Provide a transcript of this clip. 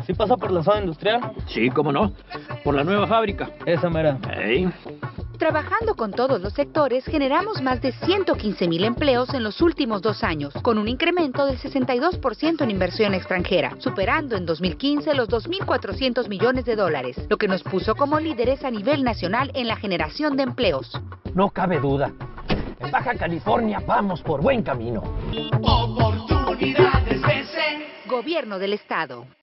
¿Sí pasa por la zona industrial? Sí, cómo no. Por la nueva fábrica. Esa mera. Ey. Trabajando con todos los sectores, generamos más de 115,000 empleos en los últimos 2 años, con un incremento del 62% en inversión extranjera, superando en 2015 los $2,400 millones, lo que nos puso como líderes a nivel nacional en la generación de empleos. No cabe duda. En Baja California vamos por buen camino. Gobierno del Estado.